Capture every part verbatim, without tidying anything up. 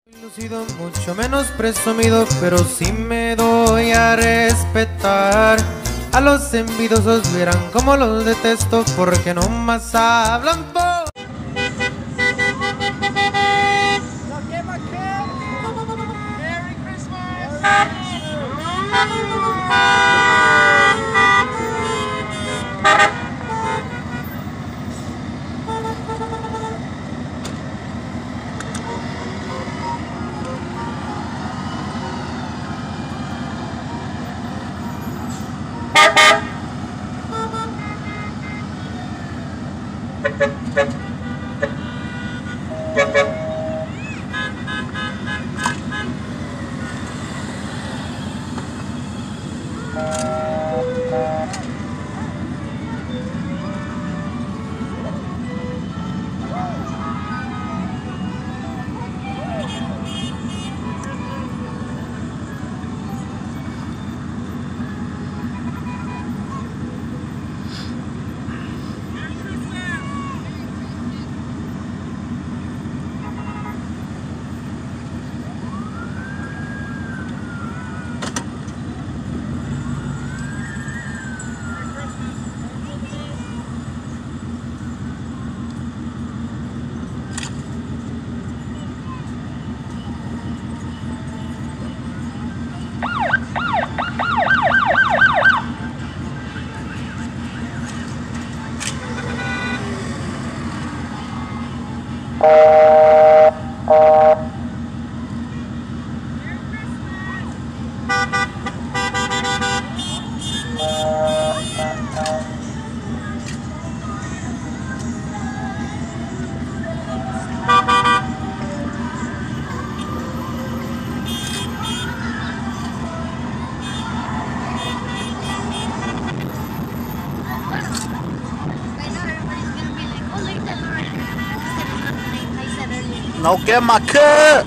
Lucido, mucho menos presumido, pero sí me doy a respetar. A los envidiosos verán como los detesto, porque no más hablan por... Merry Christmas! No get my cut.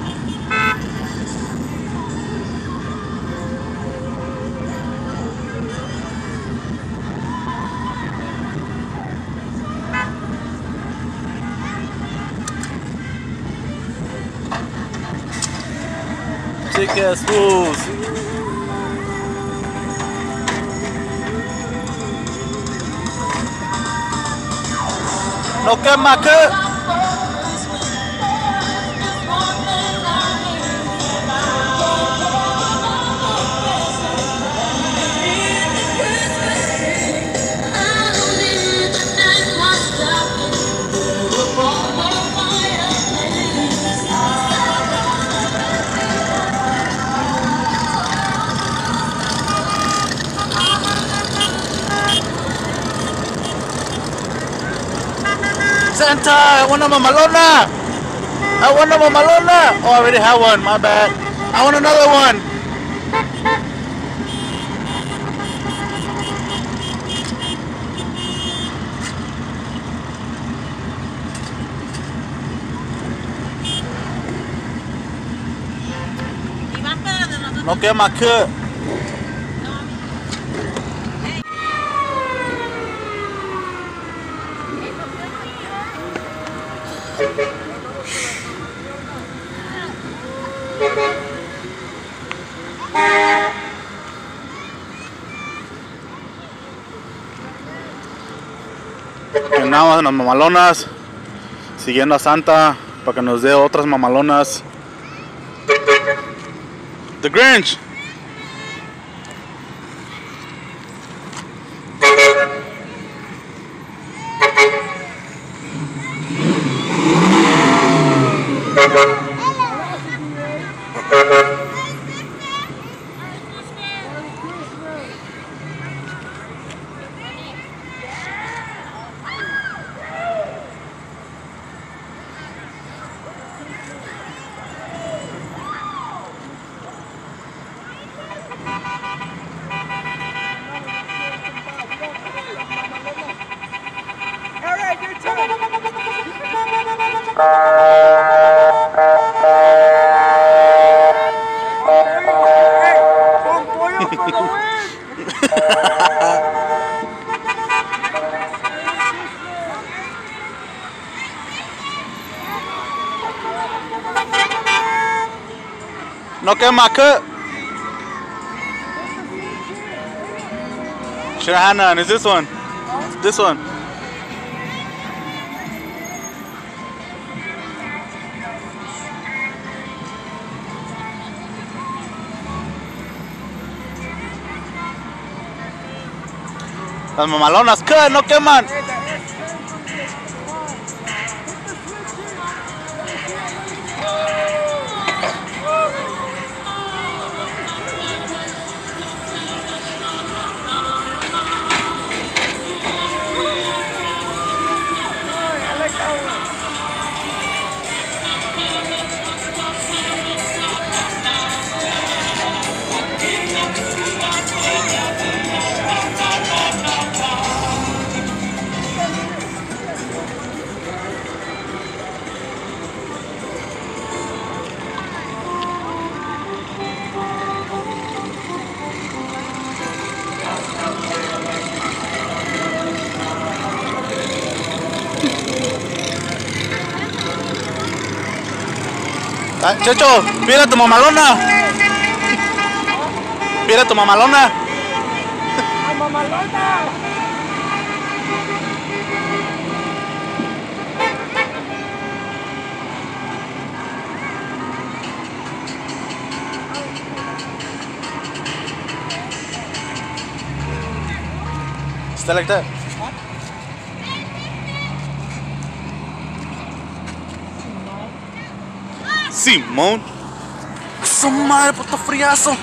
Sick ass fools. No get my cut. Santa, I want a mamalona. I want a mamalona. Oh, I already have one. My bad. I want another one. No get my cut. Andamos en las mamalonas, siguiendo a Santa para que nos dé otras mamalonas. The Grinch. All right, your turn. No quema, cut. Should I have none? Is this one? This one. Las mamalonas, cut, no queman. Ah, Checho, mira tu mamalona. Mira tu mamalona. ¡La mamalona! Stay like that. Simón. Su madre, puto friazo.